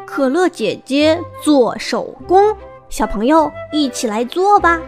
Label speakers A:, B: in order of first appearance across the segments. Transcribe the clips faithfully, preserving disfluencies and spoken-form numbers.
A: 可乐姐姐做手工，小朋友一起来做吧。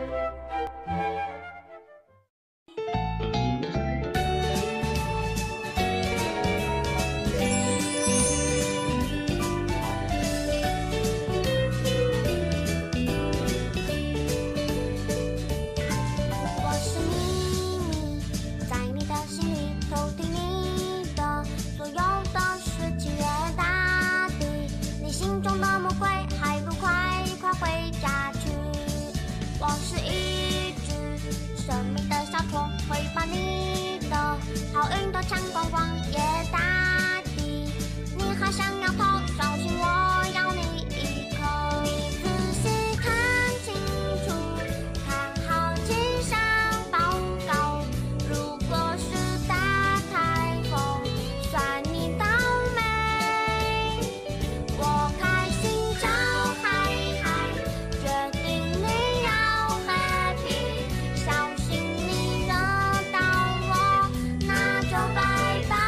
B: 会把你的好运都抢光光，耶大地，你还想要偷，小心我咬你一口。你仔细看清楚，看好气象报告，如果是大台风，算你倒霉。我开心就嗨嗨，决定你要 happy， 小心你惹到我，那就拜拜。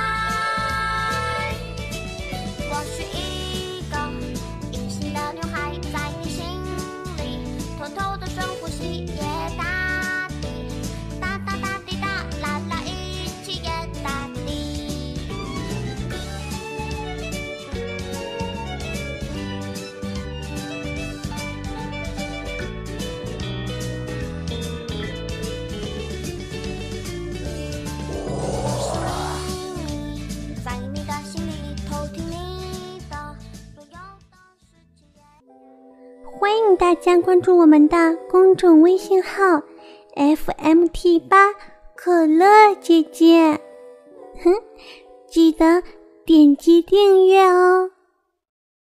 B: 我是一个隐形的女孩，在你心里偷偷的深呼吸，耶大地，哒哒哒滴哒，啦啦一起耶大地。在你的心里偷听你的所有的事情。
C: 欢迎大家关注我们的公众微信号 F M T 八 可乐姐姐，哼，记得点击订阅哦。